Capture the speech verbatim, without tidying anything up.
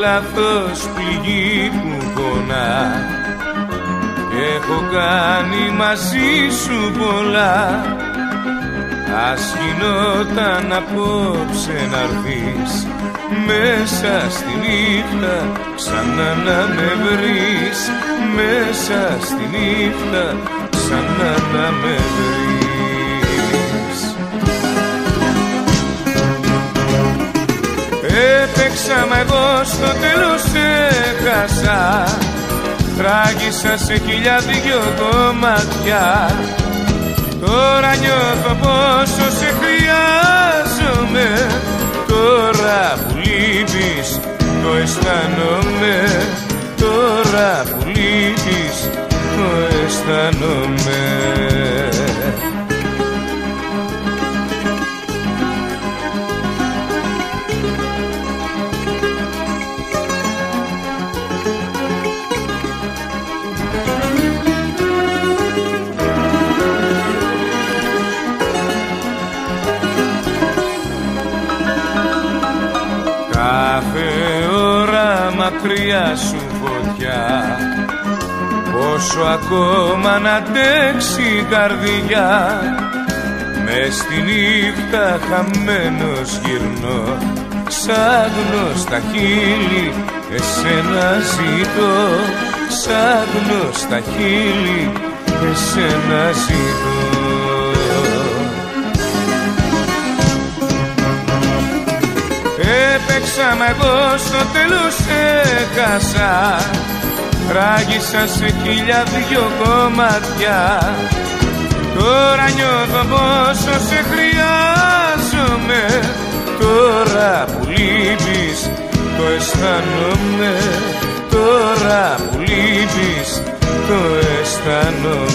λάθος πληγή που πονά. Έχω κάνει μαζί σου πολλά. Ας γινόταν απόψε να'ρθείς μέσα στη νύχτα ξανά να με βρεις. Μέσα στη νύχτα ξανά να με βρεις. Έπαιξα μα εγώ στο τέλος έχασα. Τράγησα σε χιλιάδιο κομμάτια. Τώρα νιώθω πόσο σε χρειάζομαι. Τώρα που λείπεις το αισθάνομαι. Τώρα που λείπεις το αισθάνομαι. Κάθε ώρα μακριά σου φωτιά. Πόσο ακόμα να αντέξει η καρδιά. Μες στη νύχτα χαμένος γυρνώ. Ψάχνω στα χείλη εσένα ζητώ. Ψάχνω στα χείλη εσένα ζητώ. Έπαιξα μα εγώ στο τέλος έχασα. Ράγισα σε χιλιάδιο κομμάτια. Τώρα νιώθω πόσο σε χρειάζομαι. Τώρα που λείπεις το αισθάνομαι. Τώρα που λείπεις το αισθάνομαι.